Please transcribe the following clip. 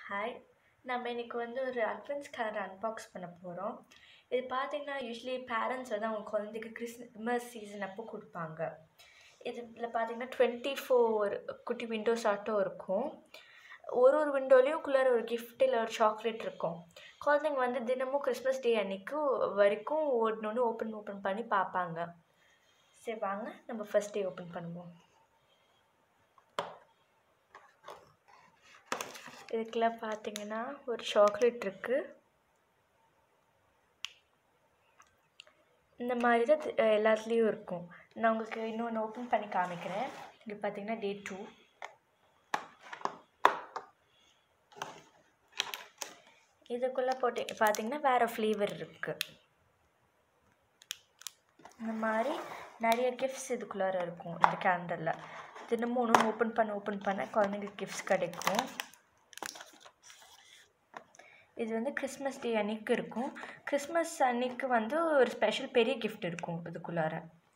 Hi. நம்ம இன்னைக்கு ஒரு அட்வென்ட்ஸ் காலண்டர் அன்பாக்ஸ் பண்ண போகிறோம். இது பார்த்தீங்கன்னா யூஸ்வலி பேரண்ட்ஸ் அவங்க குழந்தைக்கு கிறிஸ்மஸ் சீசன் அப்போ கொடுப்பாங்க. இதில் பார்த்தீங்கன்னா 24 குட்டி விண்டோஸ் ஆட்டம் இருக்கும். ஒரு விண்டோலையும் குள்ளார ஒரு கிஃப்ட் இல்லை ஒரு சாக்லேட் இருக்கும். குழந்தைங்க தினமும் கிறிஸ்மஸ் டே அன்னைக்கு வரைக்கும் ஒன்று ஓப்பன் பண்ணி பார்ப்பாங்க. சரி வாங்க நம்ம ஃபர்ஸ்ட் டே ஓப்பன் பண்ணுவோம். இதுக்குள்ள பார்த்தீங்கன்னா ஒரு சாக்லேட் இருக்குது. இந்த மாதிரி தான் எல்லாத்துலேயும் இருக்கும். நான் உங்களுக்கு இன்னொன்று ஓப்பன் பண்ணி காமிக்கிறேன். இங்கே பார்த்தீங்கன்னா டே 2. இதுக்குள்ளே பார்த்தீங்கன்னா வேறு ஃப்ளேவர் இருக்குது. இந்த மாதிரி நிறைய கிஃப்ட்ஸ் இதுக்குள்ளார இருக்கும். இந்த கேலண்டரில் தினமும் ஒன்று ஓப்பன் பண்ண குழந்தைங்களுக்கு கிஃப்ட்ஸ் கிடைக்கும். இது கிறிஸ்மஸ் டே அன்னைக்கு இருக்கும். கிறிஸ்மஸ் அன்னைக்கு ஒரு ஸ்பெஷல் பெரிய கிஃப்ட் இருக்கும் இதுக்குள்ளார.